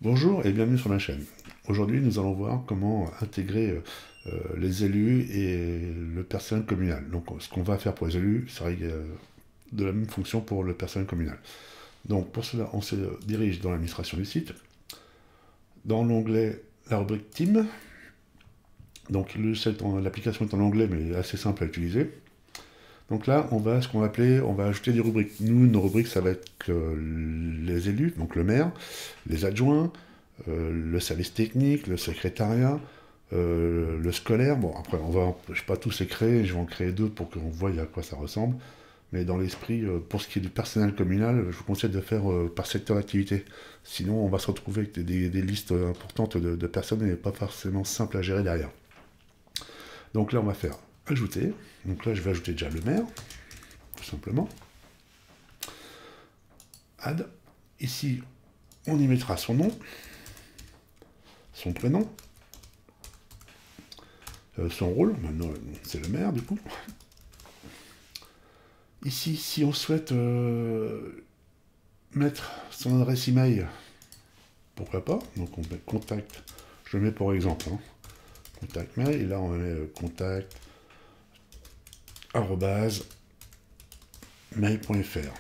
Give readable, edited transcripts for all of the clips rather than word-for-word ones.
Bonjour et bienvenue sur ma chaîne. Aujourd'hui, nous allons voir comment intégrer les élus et le personnel communal. Donc, ce qu'on va faire pour les élus sera de la même fonction pour le personnel communal. Donc, pour cela, on se dirige dans l'administration du site, dans l'onglet la rubrique Team. Donc, l'application est en anglais, mais assez simple à utiliser. Donc là, on va on va ajouter des rubriques. Nous, nos rubriques, ça va être les élus, donc le maire, les adjoints, le service technique, le secrétariat, le scolaire. Bon, après, je ne vais pas tous les créer, je vais en créer deux pour qu'on voie à quoi ça ressemble. Mais dans l'esprit, pour ce qui est du personnel communal, je vous conseille de faire par secteur d'activité. Sinon, on va se retrouver avec des listes importantes de personnes et pas forcément simple à gérer derrière. Donc là, on va faire ajouter. Donc là, je vais ajouter déjà le maire, tout simplement. Add. Ici, on y mettra son nom, son prénom, son rôle. Maintenant, c'est le maire, du coup. Ici, si on souhaite mettre son adresse email, pourquoi pas. Donc, on met contact. Je le mets pour exemple. Contact mail. Et là, on met contact @mail.fr.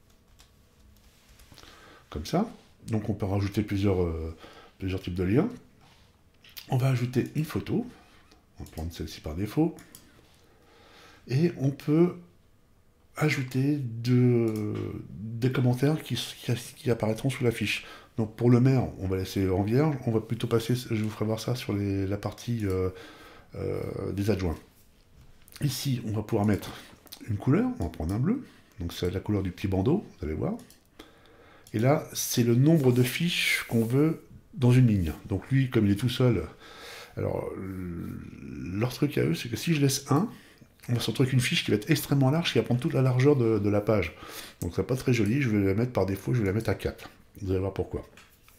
Comme ça. Donc on peut rajouter plusieurs types de liens. On va ajouter une photo. On va prendre celle-ci par défaut. Et on peut ajouter des commentaires qui apparaîtront sous la fiche. Donc pour le maire, on va laisser en vierge. On va plutôt passer, je vous ferai voir ça sur la partie des adjoints. Ici, on va pouvoir mettre une couleur. On va prendre un bleu. Donc c'est la couleur du petit bandeau, vous allez voir. Et là, c'est le nombre de fiches qu'on veut dans une ligne. Donc lui, comme il est tout seul, alors leur truc à eux, c'est que si je laisse un, on va se retrouver avec une fiche qui va être extrêmement large, qui va prendre toute la largeur de la page. Donc ça va pas très joli, je vais la mettre par défaut, je vais la mettre à 4. Vous allez voir pourquoi.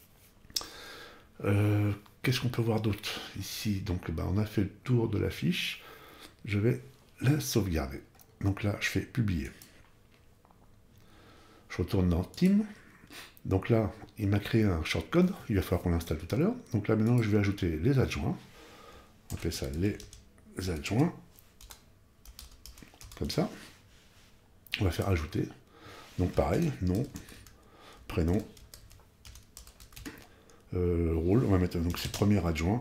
Qu'est-ce qu'on peut voir d'autre ici? Donc on a fait le tour de la fiche. Je vais la sauvegarder. Donc là, je fais publier. Je retourne dans Team. Donc là, il m'a créé un shortcode, il va falloir qu'on l'installe tout à l'heure. Donc là, maintenant, je vais ajouter les adjoints. On fait ça, les adjoints. Comme ça. On va faire ajouter. Donc pareil, nom, prénom, rôle. On va mettre donc c'est premier adjoint.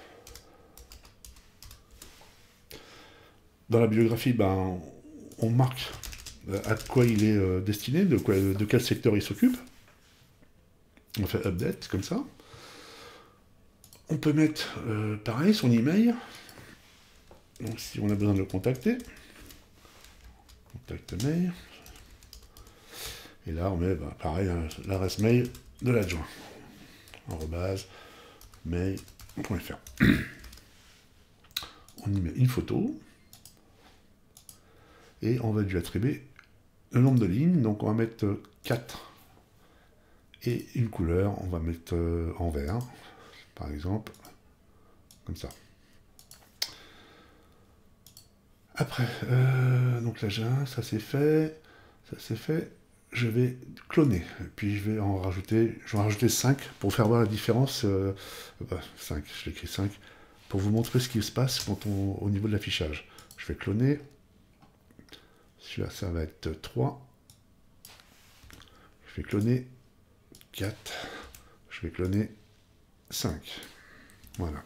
Dans la bibliographie, on marque à quoi il est destiné, de quel secteur il s'occupe. On fait update, comme ça. On peut mettre, pareil, son email. Donc si on a besoin de le contacter. Contact mail. Et là, on met, pareil, l'adresse mail de l'adjoint. @mail.fr. On y met une photo. Et on va lui attribuer le nombre de lignes. Donc on va mettre 4. Et une couleur, on va mettre en vert, par exemple, comme ça. Après, donc là j'ai un, ça c'est fait, je vais cloner, puis je vais en rajouter, 5 pour faire voir la différence, 5, je l'écris 5, pour vous montrer ce qui se passe au niveau de l'affichage. Je vais cloner, celui-là ça va être 3, je vais cloner 4, je vais cloner 5, voilà.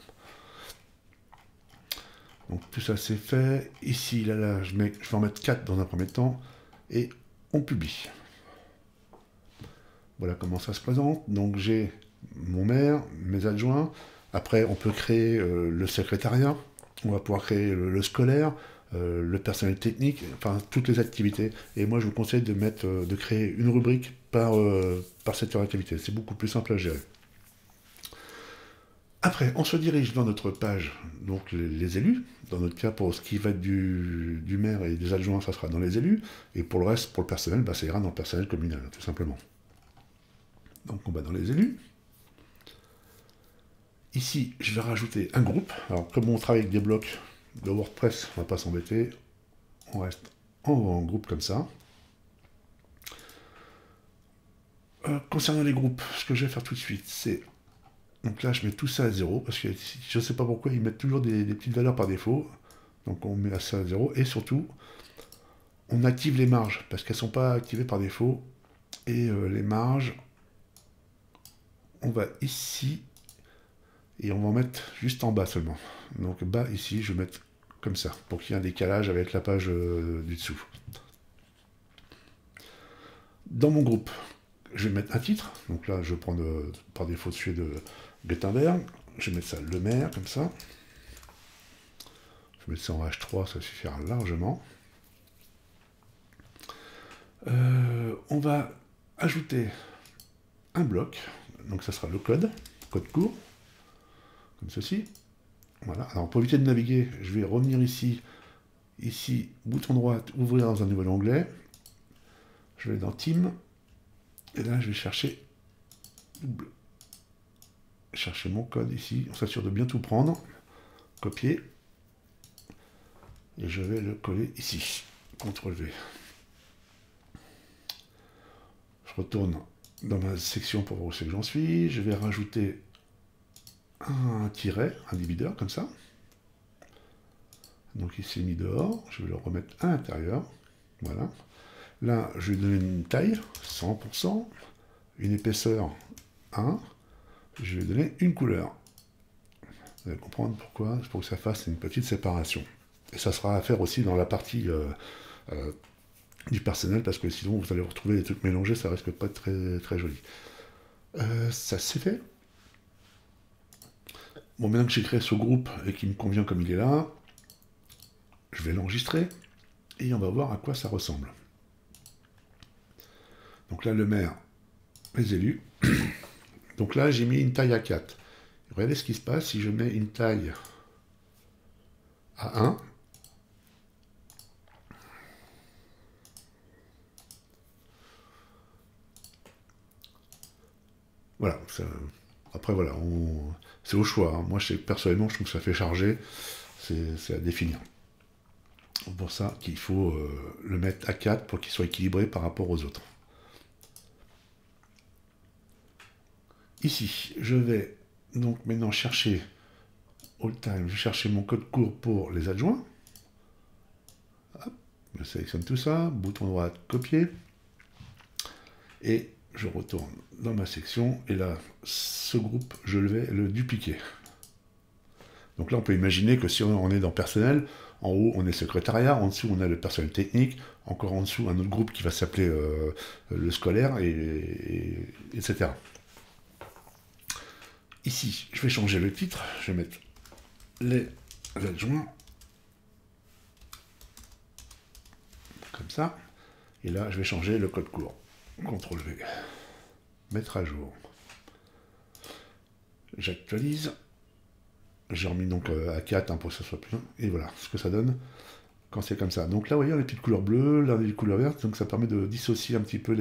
Donc tout ça c'est fait. Ici, là, je vais en mettre 4 dans un premier temps. Et on publie. Voilà comment ça se présente. Donc j'ai mon maire, mes adjoints. Après, on peut créer le secrétariat. On va pouvoir créer le scolaire, le personnel technique, enfin toutes les activités. Et moi, je vous conseille de créer une rubrique par secteur d'activité. C'est beaucoup plus simple à gérer. Après, on se dirige dans notre page, donc les élus. Dans notre cas, pour ce qui va être du maire et des adjoints, ça sera dans les élus. Et pour le reste, pour le personnel, ça ira dans le personnel communal, tout simplement. Donc on va dans les élus. Ici, je vais rajouter un groupe. Alors, comme on travaille avec des blocs de WordPress, on ne va pas s'embêter. On reste en groupe comme ça. Concernant les groupes, ce que je vais faire tout de suite, c'est Donc là, je mets tout ça à 0, parce que je ne sais pas pourquoi ils mettent toujours des petites valeurs par défaut. Donc on met ça à 0, et surtout, on active les marges, parce qu'elles ne sont pas activées par défaut. Et les marges, on va ici, et on va en mettre juste en bas seulement. Donc bas ici, je vais mettre comme ça, pour qu'il y ait un décalage avec la page du dessous. Dans mon groupe, je vais mettre un titre. Donc là, je vais prendre par défaut celui de Gutenberg. Je vais mettre ça Le Maire, comme ça. Je vais mettre ça en H3, ça suffira largement. On va ajouter un bloc. Donc ça sera le code court, comme ceci. Voilà. Alors pour éviter de naviguer, je vais revenir ici, bouton droit, ouvrir dans un nouvel onglet. Je vais dans Team, et là je vais chercher mon code ici. On s'assure de bien tout prendre, copier, et je vais le coller ici. CTRL V. Je retourne dans ma section pour voir où c'est que j'en suis. Je vais rajouter un tiret, un diviseur, comme ça. Donc ici mis dehors, je vais le remettre à l'intérieur. Voilà. Là, je vais donner une taille, 100%, une épaisseur 1, je vais donner une couleur. Vous allez comprendre pourquoi, c'est pour que ça fasse une petite séparation. Et ça sera à faire aussi dans la partie du personnel, parce que sinon vous allez retrouver des trucs mélangés, ça risque pas de très, très joli. Ça c'est fait. Bon, maintenant que j'ai créé ce groupe et qu'il me convient comme il est là, je vais l'enregistrer et on va voir à quoi ça ressemble. Donc là, le maire, les élus. Donc là, j'ai mis une taille à 4. Regardez ce qui se passe si je mets une taille à 1. Voilà. Ça, après, voilà, c'est au choix. Hein. Moi, personnellement, je trouve que ça fait charger. C'est à définir. C'est pour ça qu'il faut le mettre à 4 pour qu'il soit équilibré par rapport aux autres. Ici, je vais donc maintenant chercher all time, je vais chercher mon code court pour les adjoints. Hop, je sélectionne tout ça, bouton droit, copier. Et je retourne dans ma section, et là, ce groupe, je vais le dupliquer. Donc là, on peut imaginer que si on est dans personnel, en haut, on est secrétariat, en dessous, on a le personnel technique, encore en dessous, un autre groupe qui va s'appeler le scolaire, etc. Ici, je vais changer le titre, je vais mettre les adjoints, comme ça, et là, je vais changer le code court. CTRL V, mettre à jour. J'actualise, j'ai remis donc à 4 pour que ça soit plus, et voilà ce que ça donne quand c'est comme ça. Donc là, vous voyez, on a les petites couleurs bleues, là, les couleurs vertes, donc ça permet de dissocier un petit peu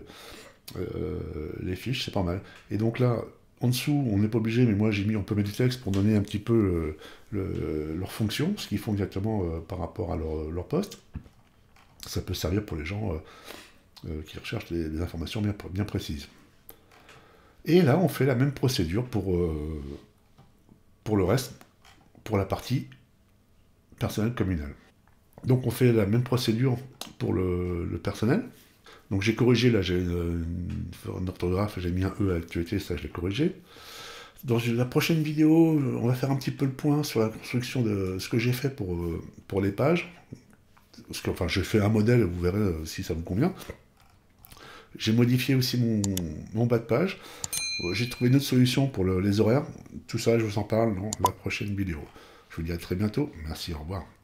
les fiches, c'est pas mal. Et donc là, en dessous, on n'est pas obligé, mais moi on peut mettre du texte pour donner un petit peu leur fonction, ce qu'ils font exactement par rapport à leur poste. Ça peut servir pour les gens qui recherchent des informations bien précises. Et là, on fait la même procédure pour le reste, pour la partie personnel communal. Donc on fait la même procédure pour le personnel. Donc j'ai corrigé, là j'ai une orthographe, j'ai mis un E à l'actualité, ça je l'ai corrigé. Dans la prochaine vidéo, on va faire un petit peu le point sur la construction de ce que j'ai fait pour les pages. Enfin, j'ai fait un modèle, vous verrez si ça vous convient. J'ai modifié aussi mon bas de page. J'ai trouvé une autre solution pour les horaires. Tout ça, je vous en parle dans la prochaine vidéo. Je vous dis à très bientôt. Merci, au revoir.